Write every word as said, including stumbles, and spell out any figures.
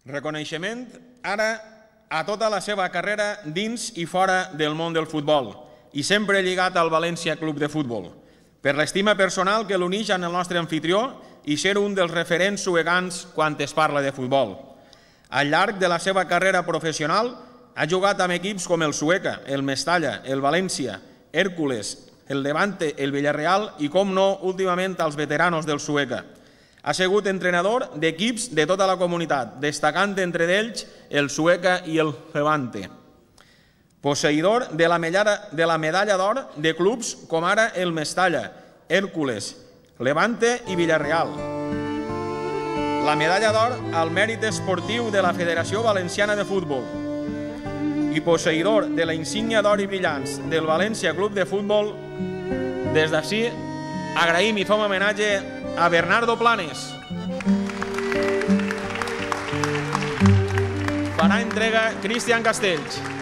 Reconeixement ara a tota la seva carrera dins i fora del món del futbol i sempre lligat al València Club de Futbol, per l'estima personal que l'uneix en el nostre anfitrió i ser un dels referents suegans quan es parla de futbol. Al llarg de la seva carrera professional ha jugat amb equips com el Sueca, el Mestalla, el València, Hèrcules, el Levante, el Villarreal i, com no, últimament els veteranos del Sueca. Ha sigut entrenador d'equips de tota la comunitat, destacant entre ells el Sueca i el Levante. Posseïdor de la medalla d'or de clubs com ara el Mestalla, Hèrcules, Levante i Villarreal. La medalla d'or al mèrit esportiu de la Federació Valenciana de Futbol i posseïdor de la insígnia d'or i brillants del València Club de Futbol. Des d'ací agraïm i fem homenatge a Bernardo Planes. Farà entrega Cristian Castells.